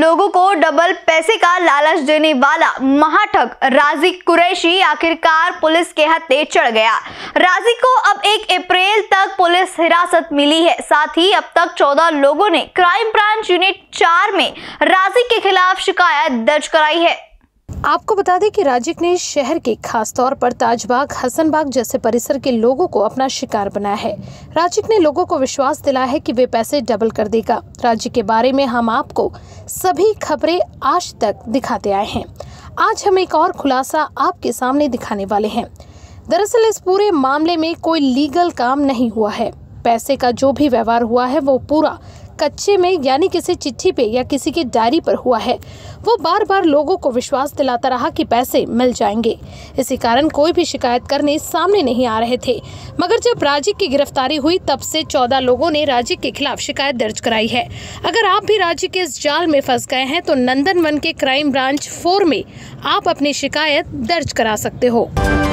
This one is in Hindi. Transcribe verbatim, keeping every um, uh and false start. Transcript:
लोगों को डबल पैसे का लालच देने वाला महाठग राजी कुरैशी आखिरकार पुलिस के हत्थे चढ़ गया। राजी को अब एक अप्रैल तक पुलिस हिरासत मिली है। साथ ही अब तक चौदह लोगों ने क्राइम ब्रांच यूनिट चार में राजी के खिलाफ शिकायत दर्ज कराई है। आपको बता दें कि राजिक ने शहर के खास तौर पर ताजबाग, हसनबाग जैसे परिसर के लोगों को अपना शिकार बनाया है। राजिक ने लोगों को विश्वास दिलाया है कि वे पैसे डबल कर देगा। राजिक के बारे में हम आपको सभी खबरें आज तक दिखाते आए हैं। आज हम एक और खुलासा आपके सामने दिखाने वाले हैं। दरअसल इस पूरे मामले में कोई लीगल काम नहीं हुआ है। पैसे का जो भी व्यवहार हुआ है वो पूरा कच्चे में, यानी किसी चिट्ठी पे या किसी की डायरी पर हुआ है। वो बार बार लोगों को विश्वास दिलाता रहा कि पैसे मिल जाएंगे। इसी कारण कोई भी शिकायत करने सामने नहीं आ रहे थे। मगर जब राजिक की गिरफ्तारी हुई तब से चौदह लोगों ने राजिक के खिलाफ शिकायत दर्ज कराई है। अगर आप भी राजिक के इस जाल में फंस गए हैं तो नंदन वन के क्राइम ब्रांच फोर में आप अपनी शिकायत दर्ज करा सकते हो।